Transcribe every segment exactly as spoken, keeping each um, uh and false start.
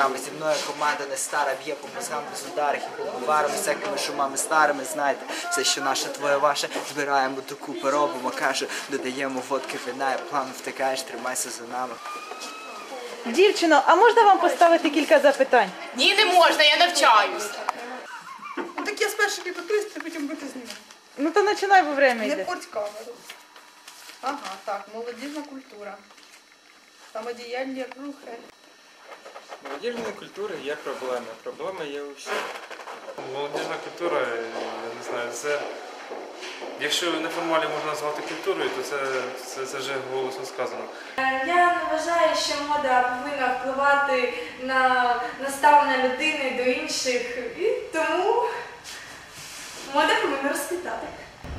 ногами. Зі мною команда не стара, б'є по мозгам без ударів і побиварами, всякими шумами старими, знаєте, все, що наше, твоє, ваше, збираємо докупи, робимо кашу, додаємо водки, вина, і плавно втикаєш, тримайся за нами. Дівчино, а можна вам поставити кілька запитань? Ні, не можна, я навчаюсь. Ну так я спершу підготуюсь, а потім буду знімати. Ну то починай, бо время Не йде. порть камеру. Ага, так, молодіжна культура. Самодіяльні рухи. Молодіжної культури є проблеми. Проблеми є у всіх. Молодіжна культура, я не знаю, це... Якщо неформально можна назвати культурою, то це, це, це вже голосно сказано. Я не вважаю, що мода повинна впливати на наставлення людини до інших, і тому мода повинна розквітати.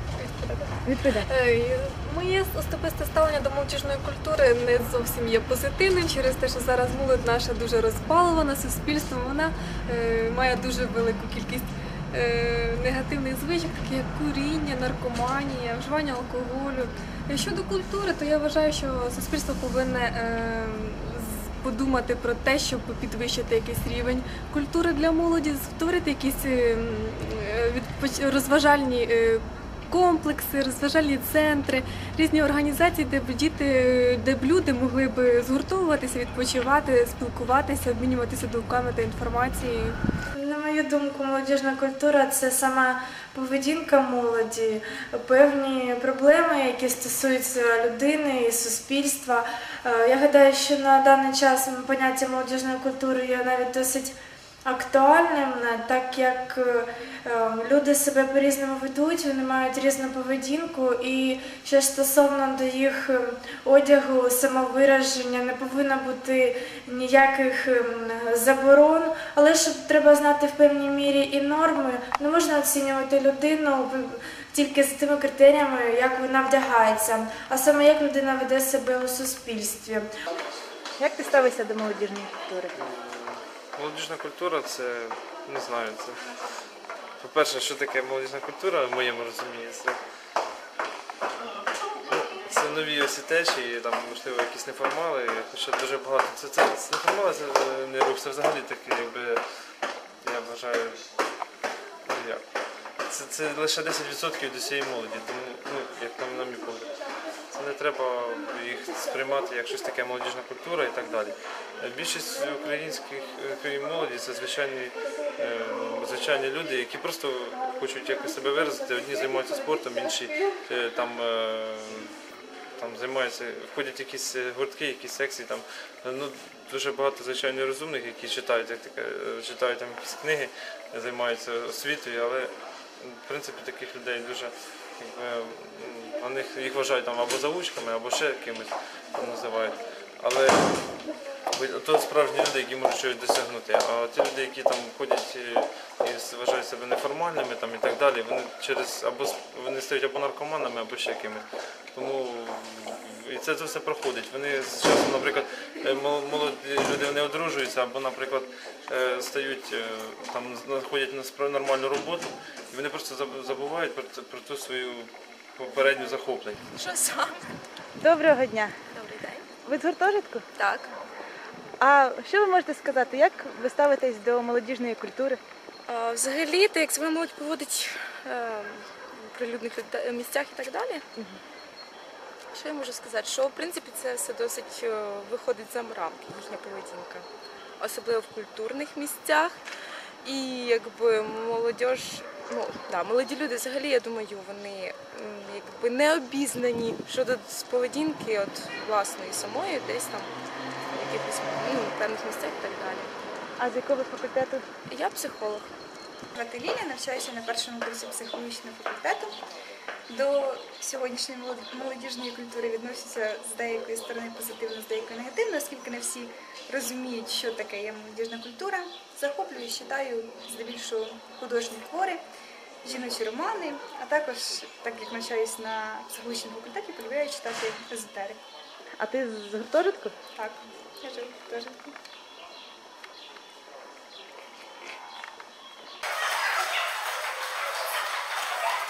Моє особисте ставлення до молодіжної культури не зовсім є позитивним через те, що зараз молодь наша дуже розбалована суспільством, вона е, має дуже велику кількість е, негативних звичок, такі як куріння, наркоманія, вживання алкоголю. Щодо культури, то я вважаю, що суспільство повинне е, подумати про те, щоб підвищити якийсь рівень культури для молоді, створити якісь е, відпоч... розважальні е, комплекси, розважальні центри, різні організації, де б діти, де б люди могли б згуртовуватися, відпочивати, спілкуватися, обмінюватися думками та інформацією. На мою думку, молодіжна культура – це сама поведінка молоді, певні проблеми, які стосуються людини і суспільства. Я гадаю, що на даний час поняття молодіжної культури є навіть досить актуальним, так як люди себе по-різному ведуть, вони мають різну поведінку, і що стосовно до їх одягу, самовираження, не повинно бути ніяких заборон, але ж треба знати в певній мірі і норми. Не можна оцінювати людину тільки за тими критеріями, як вона вдягається, а саме як людина веде себе у суспільстві. Як ти ставишся до молодіжної культури? Молодіжна культура це, не знаю, це... По-перше, що таке молодіжна культура, в моєму розумінні, це, ну, це нові осі течії, там, можливо, якісь неформали, хоча дуже багато. Це, це, це неформали, це не рух, це взагалі таке, якби, я вважаю, ну як, це, це лише десять відсотків до цієї молоді, тому, ну, як на, на мій погляд. Це не треба їх сприймати як щось таке молодіжна культура і так далі. Більшість українських молоді – це звичайні, звичайні люди, які просто хочуть якось себе виразити. Одні займаються спортом, інші там, там займаються, входять в якісь гуртки, якісь секції. Там, ну, дуже багато звичайно розумних, які читають, як таке, читають там якісь книги, займаються освітою, але в принципі таких людей дуже, вони їх вважають там або заучками, або ще кимось називають. Але то справжні люди, які можуть щось досягнути. А ті люди, які там ходять і вважають себе неформальними там, і так далі, вони через або вони стають або наркоманами, або ще кимось. Тому і це, це все проходить. Вони з часом, наприклад, молоді люди вони одружуються, або, наприклад, стають там, знаходять на нормальну роботу, і вони просто забувають про, про ту свою попередню захоплення. Що саме? Доброго дня. Добрий день. Ви з гуртожитку? Так. А що ви можете сказати, як ви ставитесь до молодіжної культури? А, взагалі, так як себе молодь поводить е, в прилюдних місцях і так далі, угу. Що я можу сказати? Що, в принципі, це все досить е, виходить за рамки, їхня поведінка. Особливо в культурних місцях. І якби молодь, ну, да, молоді люди взагалі, я думаю, вони якби не обізнані щодо поведінки от власної самої, десь там в якихось, ну, певних місцях і так далі. А з якого факультету? Я психолог. Звати Лілія, навчаюся на першому курсі психологічного факультету. До сьогоднішньої молодіжної культури відносяться з деякої сторони позитивно, з деякої негативно, оскільки не всі розуміють, що таке є молодіжна культура. Захоплюю, читаю здебільшого художні твори, жіночі романи, а також, так як навчаюсь на психологічному факультеті, полюбляю читати езотерику. А ти з гуртожитку? Так, я живу в гуртожитку.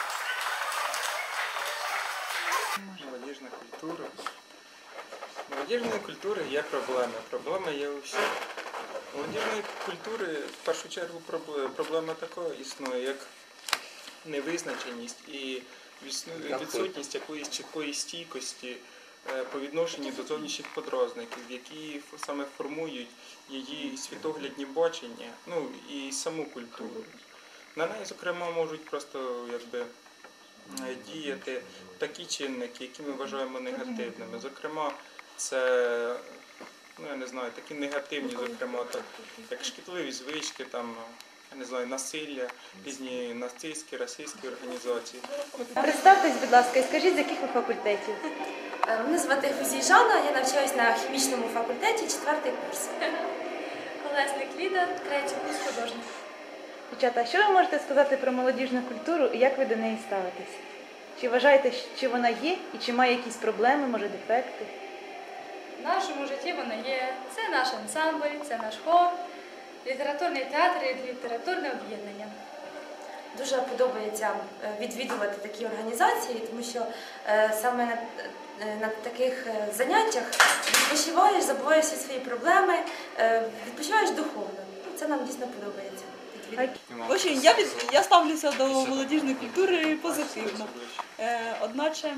Молодіжна культура. Молодіжна молодіжної культури є проблеми. Проблеми є у всіх. У молодіжної культури в першу чергу пробле- проблема така існує, як невизначеність і відсну- відсутність якоїсь чіткої стійкості е, по відношенню до зовнішніх подразників, які ф- саме формують її світоглядні бачення, ну і саму культуру. На неї, зокрема, можуть просто якби е, діяти такі чинники, які ми вважаємо негативними. Зокрема, це, ну я не знаю, такі негативні, зокрема, так, як шкідливі звички, там, я не знаю, насилля, різні нацистські, расистські організації. Представтесь, будь ласка, і скажіть, з яких ви факультетів? Е, Мене звати Фузій Жанна, я навчаюсь на хімічному факультеті, четвертий курс. Колесник Ліда, третій курс художник. Дівчата, а що ви можете сказати про молодіжну культуру і як ви до неї ставитесь? Чи вважаєте, чи вона є і чи має якісь проблеми, може дефекти? В нашому житті вона є. Це наш ансамбль, це наш хор, літературний театр і літературне об'єднання. Дуже подобається е, відвідувати такі організації, тому що е, саме на, е, на таких е, заняттях відпочиваєш, забуваєш всі свої проблеми, е, відпочиваєш духовно. Ну, це нам дійсно подобається. В общем, я, від, я ставлюся до молодіжної культури позитивно. Е, одначе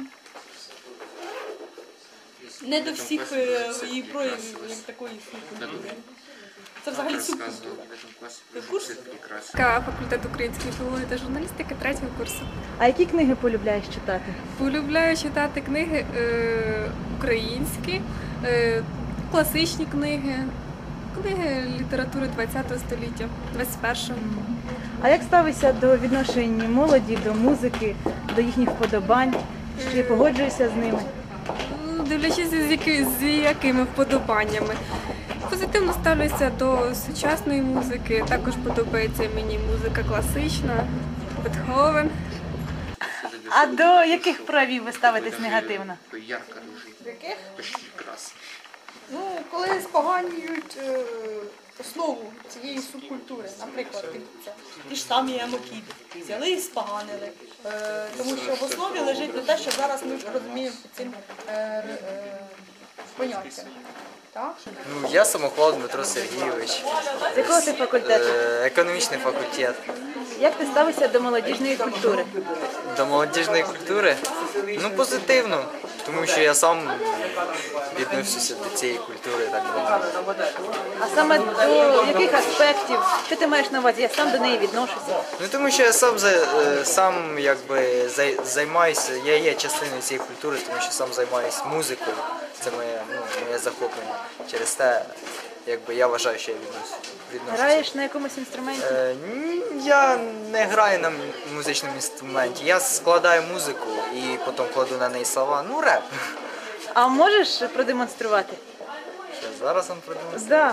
не до всіх е, її проявів як такої культури. Це взагалі субкультура. Це курс? Факультет української філології та журналістики третього курсу. А які книги полюбляєш читати? Полюбляю читати книги е, українські, е, класичні книги, книги літератури ХХ століття, двадцять першого. А як ставишся до відношення молоді, до музики, до їхніх вподобань? Чи погоджуєшся з ними? Ну, дивлячись, з, які, з якими вподобаннями. Позитивно ставлюся до сучасної музики, також подобається мені музика класична, Бетховен. А до яких проявів ви ставитесь негативно? Яких? Ну, коли споганюють е, основу цієї субкультури, наприклад, це ті ж самі емокіди, взяли і споганили. Е, тому що в основі лежить те, що зараз ми розуміємо під цим е, е, поняттям. Так? Ну, я Самохвал Дмитро Сергійович, З якого ти факультету? е, економічний факультет. Як ти ставишся до молодіжної культури? До молодіжної культури? Ну, позитивно, тому що я сам відношуся до цієї культури, так би мовити. А саме до яких аспектів? Що ти маєш на увазі? Я сам до неї відношуся. Ну, тому що я сам, за- е, сам якби, зай- займаюся, я є частиною цієї культури, тому що сам займаюся музикою. Це моє, ну, моє захоплення. Через те, якби, я вважаю, що я віднос- відношуся. Граєш на якомусь інструменті? Е, ні, я не граю на м- музичному інструменті. Я складаю музику і потім кладу на неї слова. Ну, реп. А можеш продемонструвати? Що, зараз вам продемонструю? Да.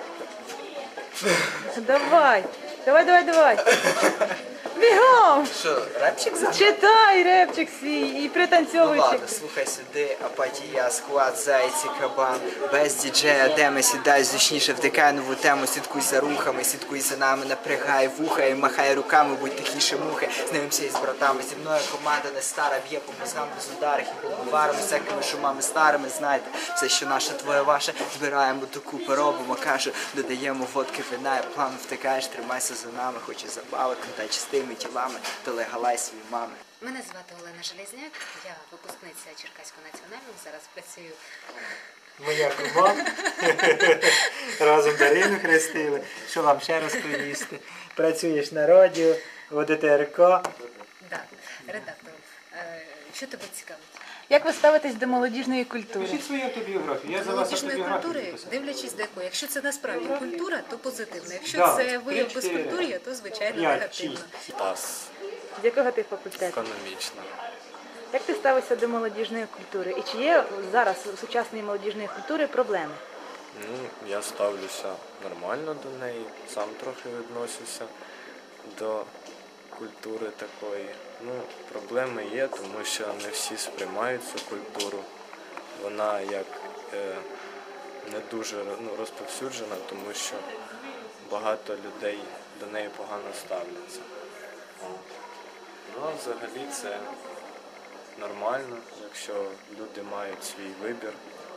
Давай. Давай, давай, давай. Бігом! Що, репчик зараз? Читай репчик свій і Ну пританцьовуй. ладно, слухай сюди, апатія, склад, зайці, кабан, без діджея, де ми сідай, зручніше вдикай нову тему, слідкуй за рухами, слідкуй за нами, напрягай вуха і махай руками, будь тихіше мухи, знайомся із братами, зі мною команда не стара, б'є по мозгам без ударів і побуварами, всякими шумами старими, знаєте, все, що наше, твоє, ваше, збираємо докупи, робимо кашу, додаємо водки, вина, і план втикаєш, тримайся за нами, хоч і забави, контай чистими тілами, то легалай свої мами. Мене звати Олена Железняк, я випускниця Черкаського національного, зараз працюю. Моя кума. Разом Дарину хрестили. Що вам ще розповісти? Працюєш на радіо, в ДТРК. Да, редактор. Е, Що тебе цікавить? Як ви ставитесь до молодіжної культури? Пишіть свою автобіографію. Я До за вас молодіжної автобіографію культури, написав. дивлячись до якої. Якщо це насправді культура, то позитивно. Якщо Да, це вияв три-чотири. безкультур'я, то звичайно П'ять, негативно. Тас, З якого ти факультету? економічна. Як ти ставишся до молодіжної культури? І чи є зараз у сучасної молодіжної культури проблеми? Ну, я ставлюся нормально до неї, сам трохи відношуся до культури такої. Ну, проблеми є, тому що не всі сприймають цю культуру. Вона як е, не дуже ну, розповсюджена, тому що багато людей до неї погано ставляться. Ну, а взагалі це нормально, якщо люди мають свій вибір,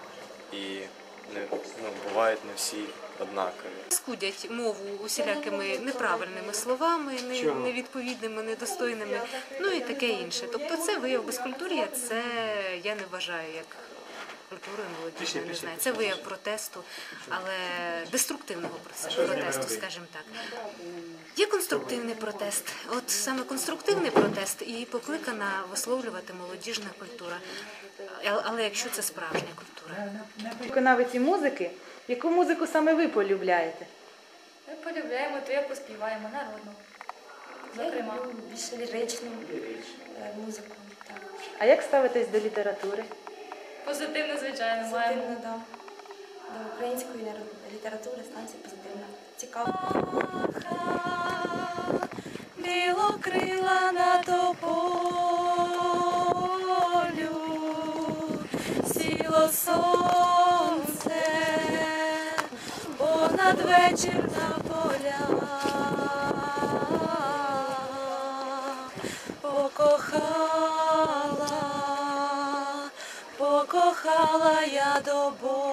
і не, ну, бувають не всі однакові. Скудять мову усілякими неправильними словами, не- Чого? невідповідними, недостойними, ну і таке інше. Тобто це вияв безкультур'я, це я не вважаю як культурою молодіжною, не знаю. Це вияв протесту, але деструктивного процесу, протесту, скажімо так. Є конструктивний протест. От саме конструктивний протест і покликана висловлювати молодіжна культура. А- Але якщо це справжня культура. Виконавиці музики, яку музику саме ви полюбляєте? Ми полюбляємо, то як поспіваємо народну. Зокрема. Я люблю більше ліричну е, музику. Так. А як ставитесь до літератури? Позитивно, звичайно, маємо. Позитивно, да. До української ліра- літератури станція позитивна. Цікаво. Білокрила на тополю, сіло сонце, понад вечір на поля, покохала, покохала я до Бога.